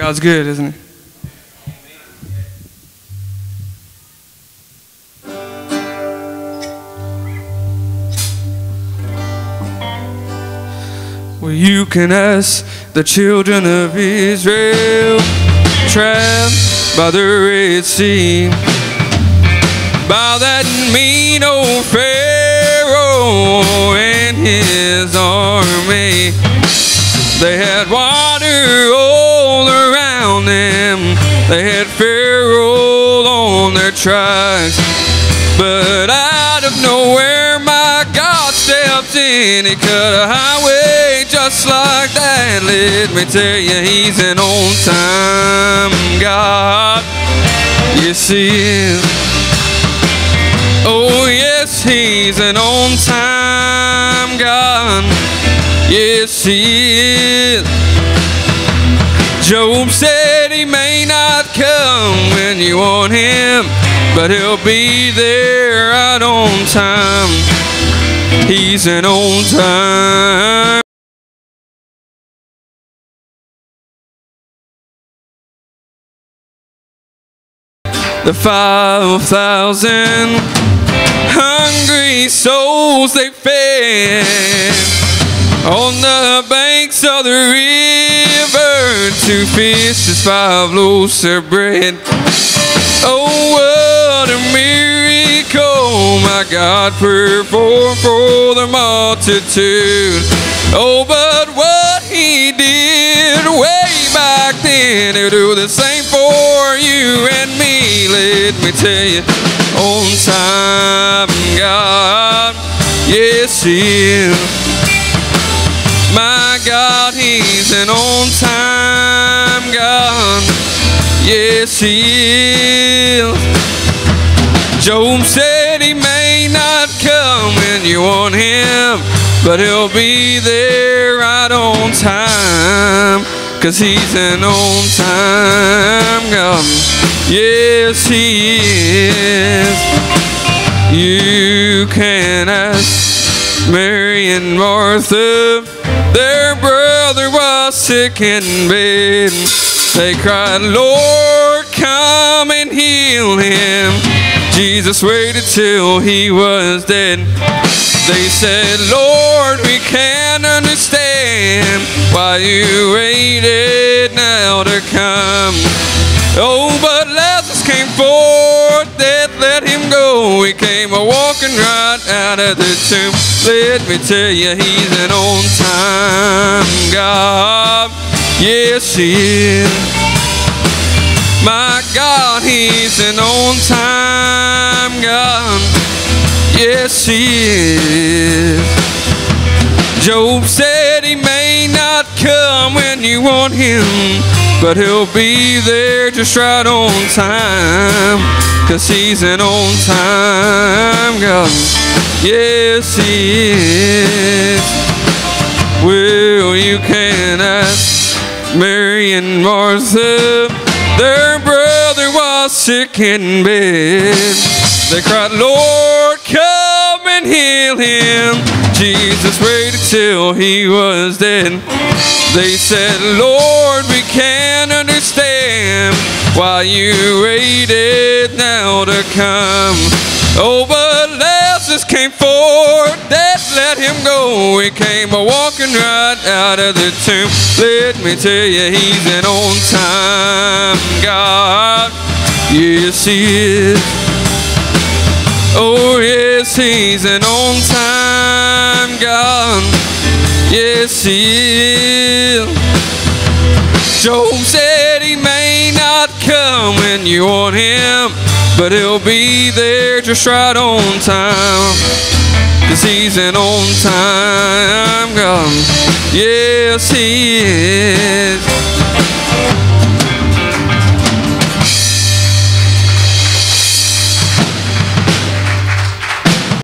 God's good, isn't he? Well, you can ask the children of Israel, trapped by the Red Sea, by that mean old Pharaoh and his army. They had water all around them, they had Pharaoh on their tracks, but out of nowhere my God stepped in. He cut a highway just like that. Let me tell you, he's an on-time God. Yes, he is. Oh, yes, he's an on-time God. Yes, he is. Job said he may not come when you want him, but he'll be there right on time. He's an on-time. The 5,000 hungry souls they fed on the banks of the river, 2 fishes, 5 loaves of bread. Oh, what a miracle my God performed for the multitude. Oh, but what he did way back then, he'll do the same for you and me. Let me tell you, on time God, yes he is. My God, he's an on-time God. Yes, he is. Job said he may not come when you want him, but he'll be there right on time, 'cause he's an on-time God. Yes, he is. You can ask Mary and Martha. Their brother was sick in bed. They cried, Lord, come and heal him. Jesus waited till he was dead. They said, Lord, we can't understand why you waited now to come. Oh, but Lazarus came forth, death let him go. He came a-walking right out of the tomb. Let me tell you, he's an on-time God. Yes, he is. My God, he's an on-time God. Yes, he is. Job said he may not come when you want him, but he'll be there just right on time, 'cause he's an on-time God. Yes, he is. Well, you can ask Mary and Martha. Their brother was sick in bed. They cried, Lord, come and heal him. Jesus waited till he was dead. They said, Lord, we can't understand why you waited now to come. Oh, but Lazarus came forth, death let him go. He came a-walking right out of the tomb. Let me tell you, he's an on-time God. Yes, he is. Oh, yes, he's an on-time God. Yes, he is. Job said he may not come when you want him, but he'll be there just right on time, 'cause he's an on-time God. Yes, he is.